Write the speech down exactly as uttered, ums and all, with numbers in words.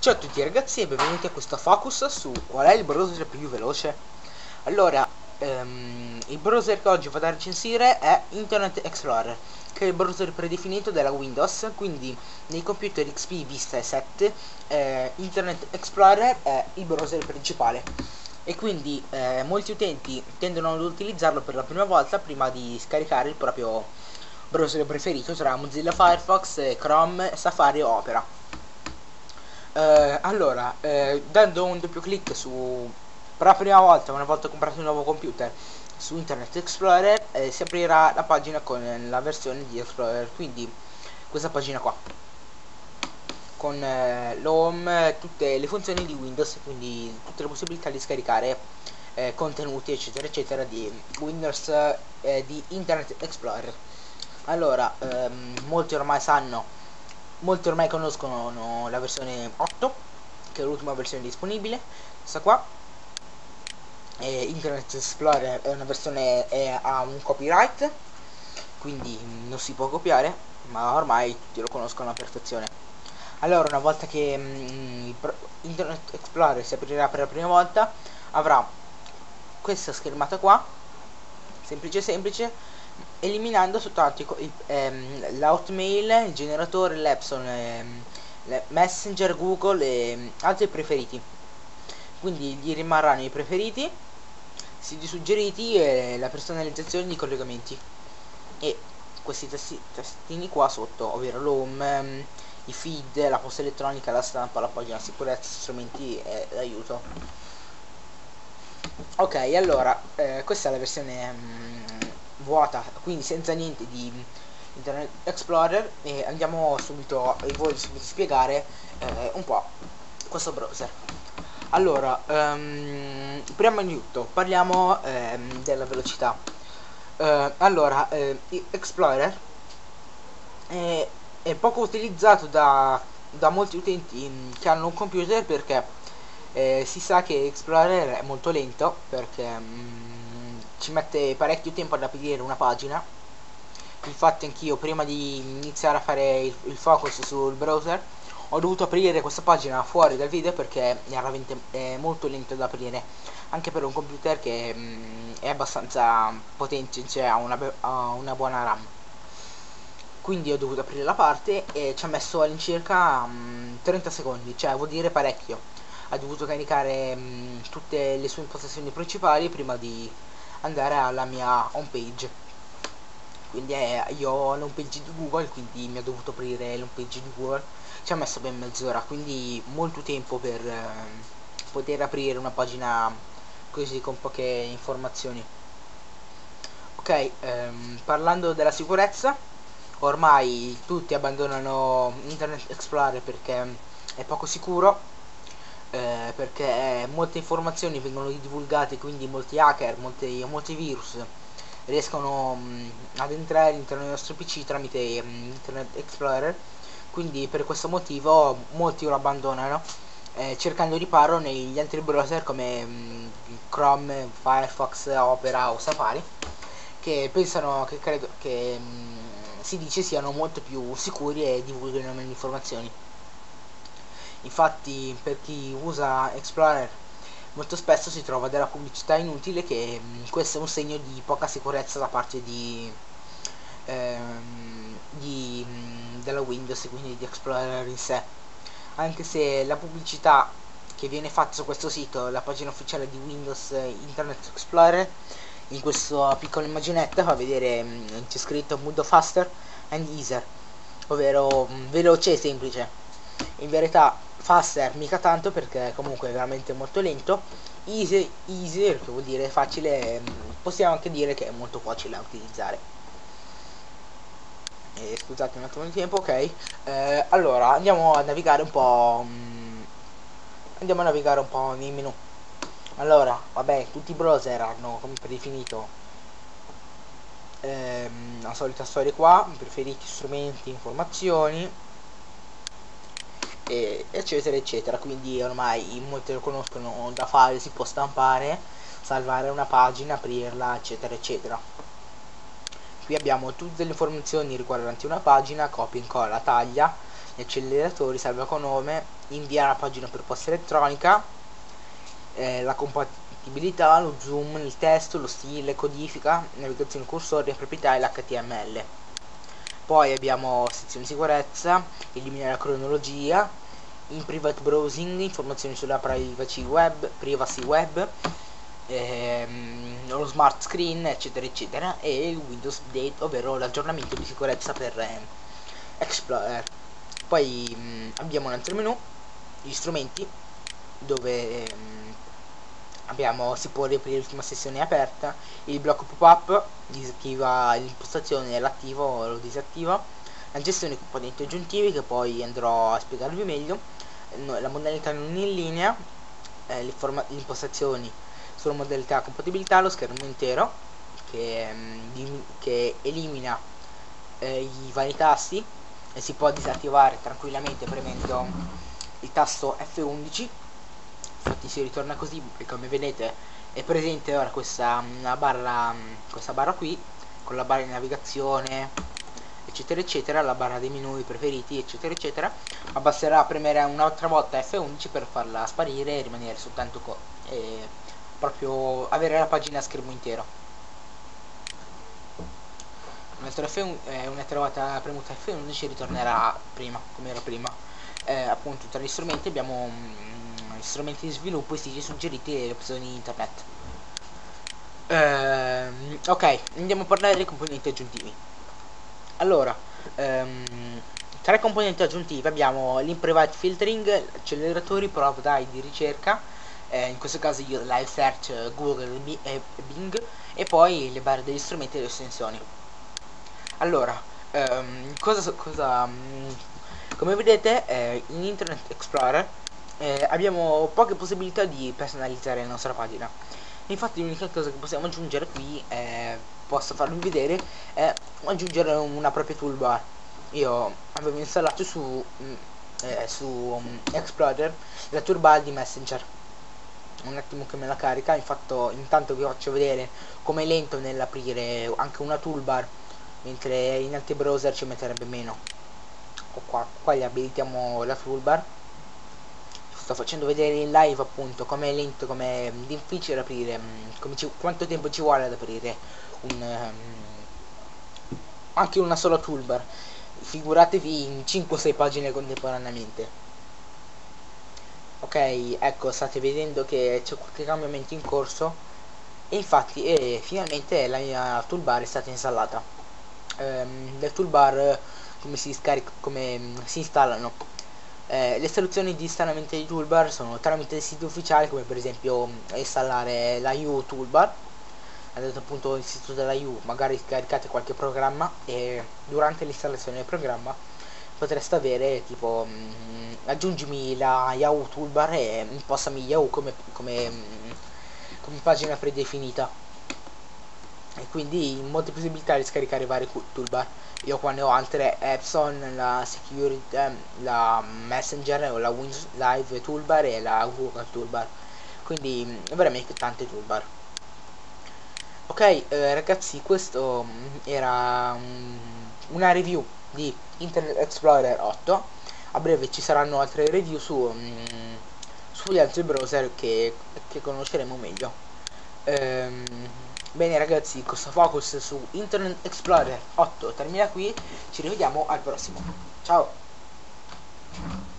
Ciao a tutti ragazzi e benvenuti a questo focus su qual è il browser più veloce. Allora, ehm, il browser che oggi vado a recensire è Internet Explorer, che è il browser predefinito della Windows, quindi nei computer X P Vista e sette eh, Internet Explorer è il browser principale e quindi eh, molti utenti tendono ad utilizzarlo per la prima volta prima di scaricare il proprio browser preferito tra Mozilla Firefox, Chrome, Safari o Opera. Eh, allora, eh, dando un doppio clic su, per la prima volta, una volta comprato un nuovo computer, su Internet Explorer, eh, si aprirà la pagina con la versione di Explorer, quindi questa pagina qua, con eh, l'home, tutte le funzioni di Windows, quindi tutte le possibilità di scaricare eh, contenuti, eccetera, eccetera, di Windows, eh, di Internet Explorer. Allora, ehm, molti ormai sanno Molti ormai conoscono no, la versione otto, che è l'ultima versione disponibile, questa qua. E Internet Explorer è una versione, è, ha un copyright, quindi non si può copiare, ma ormai tutti lo conoscono alla perfezione. Allora, una volta che mm, Internet Explorer si aprirà per la prima volta, avrà questa schermata qua, semplice semplice, eliminando soltanto ehm, l'Hotmail, il generatore, l'Epson, ehm, Messenger, Google e ehm, altri preferiti. Quindi gli rimarranno i preferiti, siti suggeriti e la personalizzazione di collegamenti e questi testi, testini qua sotto, ovvero l'home, ehm, i feed, la posta elettronica, la stampa, la pagina sicurezza, strumenti e l'aiuto. Ok, allora eh, questa è la versione mm, vuota, quindi senza niente di Internet Explorer, e andiamo subito, e voglio subito spiegare eh, un po' questo browser. Allora, um, prima di tutto parliamo um, della velocità. Uh, allora, eh, Explorer è, è poco utilizzato da, da molti utenti mh, che hanno un computer perché eh, si sa che Explorer è molto lento perché mh, ci mette parecchio tempo ad aprire una pagina. Infatti anch'io prima di iniziare a fare il, il focus sul browser ho dovuto aprire questa pagina fuori dal video perché era veramente è molto lento da aprire, anche per un computer che mh, è abbastanza potente, cioè ha una, ha una buona RAM. Quindi ho dovuto aprire la parte e ci ha messo all'incirca mh, trenta secondi, cioè vuol dire parecchio. Ha dovuto caricare mh, tutte le sue impostazioni principali prima di andare alla mia home page. Quindi eh, io ho l'home page di Google, quindi mi ha dovuto aprire l'home page di Google. Ci ha messo ben mezz'ora, quindi molto tempo per eh, poter aprire una pagina così con poche informazioni. Ok, ehm, parlando della sicurezza, ormai tutti abbandonano Internet Explorer perché è poco sicuro, eh, perché molte informazioni vengono divulgate, quindi molti hacker, molti, molti virus riescono mh, ad entrare all'interno del nostro P C tramite mh, Internet Explorer, quindi per questo motivo molti lo abbandonano, eh, cercando riparo negli altri browser come mh, Chrome, Firefox, Opera o Safari, che pensano, che credo che mh, si dice siano molto più sicuri e divulghino meno informazioni. Infatti per chi usa Explorer molto spesso si trova della pubblicità inutile, che mh, questo è un segno di poca sicurezza da parte di, ehm, di mh, della Windows e quindi di Explorer in sé, anche se la pubblicità che viene fatta su questo sito, la pagina ufficiale di Windows Internet Explorer, in questa piccola immaginetta fa vedere, c'è scritto molto faster and easier, ovvero mh, veloce e semplice. In verità faster mica tanto, perché comunque è veramente molto lento. Easy, easy che vuol dire facile, mh, possiamo anche dire che è molto facile da utilizzare. E scusate un attimo di tempo, ok. Eh, allora andiamo a navigare un po'. Mh, andiamo a navigare un po' nei menu. Allora, vabbè, tutti i browser hanno come predefinito ehm, la solita storia qua, preferiti, strumenti, informazioni, e eccetera eccetera. Quindi ormai molti lo conoscono, da fare si può stampare, salvare una pagina, aprirla, eccetera eccetera. Qui abbiamo tutte le informazioni riguardanti una pagina, copia, incolla, taglia, gli acceleratori, salva con nome, invia la pagina per posta elettronica, eh, la compatibilità, lo zoom, il testo, lo stile, codifica, navigazione cursore, proprietà e l'H T M L. Poi abbiamo sezione sicurezza, elimina la cronologia, in private browsing, informazioni sulla privacy web, privacy web, ehm, lo smart screen, eccetera eccetera, e il Windows Update, ovvero l'aggiornamento di sicurezza per eh, Explorer. Poi mh, abbiamo un altro menu, gli strumenti, dove mh, abbiamo, si può riaprire l'ultima sessione aperta, il blocco pop-up, disattiva l'impostazione, l'attivo o lo disattiva, la gestione dei componenti aggiuntivi, che poi andrò a spiegarvi meglio, la modalità non in linea, eh, le, le impostazioni sulla modalità compatibilità, lo schermo intero che, mh, che elimina eh, i vari tasti e si può disattivare tranquillamente premendo il tasto F undici. Infatti si ritorna così, e come vedete è presente ora questa una barra questa barra qui con la barra di navigazione, eccetera eccetera, la barra dei menu preferiti, eccetera eccetera, ma basterà premere un'altra volta F undici per farla sparire e rimanere soltanto co e proprio avere la pagina a schermo intero. Un'altra, F uno, eh, un'altra volta premuta F undici ritornerà prima, come era prima. Eh, appunto, tra gli strumenti abbiamo mh, gli strumenti di sviluppo, i siti suggeriti e le opzioni internet. Eh, ok, andiamo a parlare dei componenti aggiuntivi. Allora, ehm, tra i componenti aggiuntivi abbiamo l'in-private filtering, acceleratori, prov dai di ricerca, eh, in questo caso io live search, Google e Bing, e poi le barre degli strumenti e le estensioni. Allora, ehm, cosa, cosa mh, come vedete eh, in Internet Explorer eh, abbiamo poche possibilità di personalizzare la nostra pagina. Infatti l'unica cosa che possiamo aggiungere qui, eh, posso farvi vedere, è aggiungere una propria toolbar. Io avevo installato su, mh, eh, su um, Explorer la toolbar di Messenger. Un attimo che me la carica, infatti intanto vi faccio vedere come è lento nell'aprire anche una toolbar, mentre in altri browser ci metterebbe meno. Ecco qua, qua gli abilitiamo la toolbar. Sto facendo vedere in live appunto come è lento, come è difficile aprire, come ci, quanto tempo ci vuole ad aprire un, um, anche una sola toolbar. Figuratevi in cinque o sei pagine contemporaneamente. Ok, ecco, state vedendo che c'è qualche cambiamento in corso e infatti eh, finalmente la mia toolbar è stata installata. Ehm, le toolbar come si scarica, come mh, si installano? Eh, le soluzioni di installamento di toolbar sono tramite siti ufficiali, come per esempio mh, installare la U toolbar. Andate appunto il sito della U, magari scaricate qualche programma e durante l'installazione del programma potreste avere tipo mh, aggiungimi la Yahoo toolbar e impostami Yahoo come, come, mh, come pagina predefinita, e quindi molte possibilità di scaricare varie toolbar. Io qua ne ho altre: Epson, la Security, la Messenger, o la Windows Live toolbar e la Google toolbar, quindi mh, veramente tante toolbar. Ok, eh, ragazzi, questo mh, era um, una review di Internet Explorer otto. A breve ci saranno altre review su mh, sugli altri browser che, che conosceremo meglio. Ehm, bene ragazzi, questo focus su Internet Explorer otto termina qui. Ci rivediamo al prossimo. Ciao.